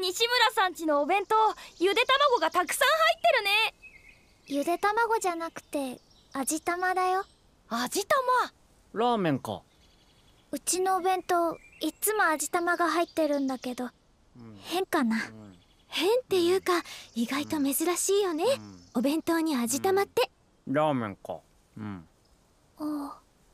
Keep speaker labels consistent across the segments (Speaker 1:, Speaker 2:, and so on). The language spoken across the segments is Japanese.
Speaker 1: 西村さんちのお弁当、ゆで卵がたくさん入ってるね。
Speaker 2: ゆで卵じゃなくて味玉だよ。
Speaker 1: 味玉？
Speaker 3: ラーメンか。
Speaker 2: うちのお弁当いつも味玉が入ってるんだけど、変かな。
Speaker 4: 変っていうか意外と珍しいよね、お弁当に味玉って。
Speaker 3: ラーメンか。
Speaker 2: おう、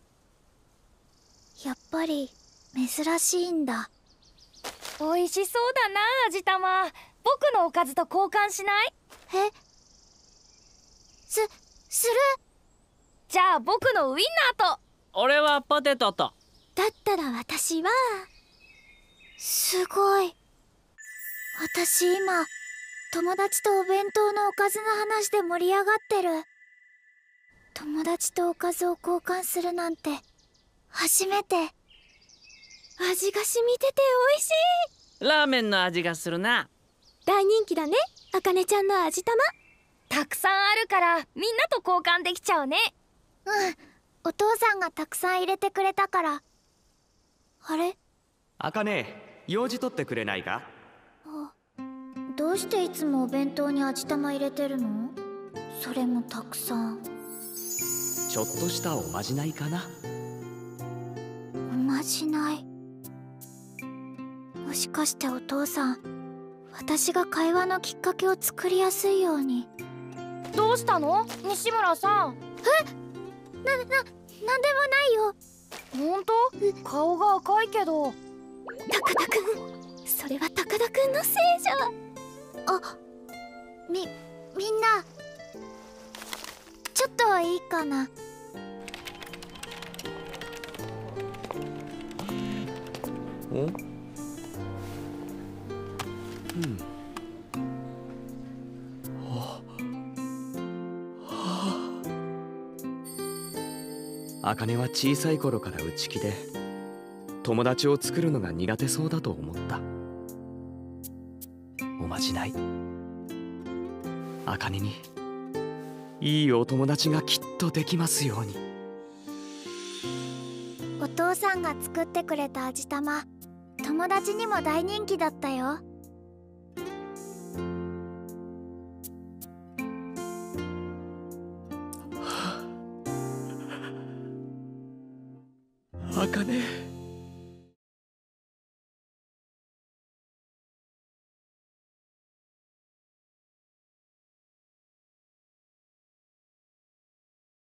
Speaker 2: やっぱり珍しいんだ。
Speaker 1: 美味しそうだな、味玉。僕のおかずと交換しない？
Speaker 2: え、する。
Speaker 1: じゃあ僕のウインナーと。
Speaker 3: 俺はポテトと。
Speaker 4: だったら私は。
Speaker 2: すごい。私今友達とお弁当のおかずの話で盛り上がってる。友達とおかずを交換するなんて初めて。
Speaker 4: 味が染みてて美味しい。
Speaker 3: ラーメンの味がするな。
Speaker 4: 大人気だね、あかねちゃんの味玉。
Speaker 1: たくさんあるからみんなと交換できちゃうね。
Speaker 2: うん、お父さんがたくさん入れてくれたから。あれ、
Speaker 5: あかね、用事取ってくれないか？
Speaker 2: どうしていつもお弁当に味玉入れてるの？それもたくさん。
Speaker 5: ちょっとしたおまじないかな。
Speaker 2: おまじない。もしかしてお父さん、私が会話のきっかけを作りやすいように。
Speaker 1: どうしたの、西村さん？
Speaker 2: なんでもないよ。
Speaker 1: ほんと？顔が赤いけど。
Speaker 4: 高田くん、それは高田くんのせいじゃ。
Speaker 2: みんなちょっといいかな。
Speaker 5: あかねは小さい頃から内気で友達を作るのが苦手そうだと思った。おまじない、あかねにいいお友達がきっとできますように。
Speaker 2: お父さんが作ってくれた味玉、友達にも大人気だったよ。
Speaker 5: あかね。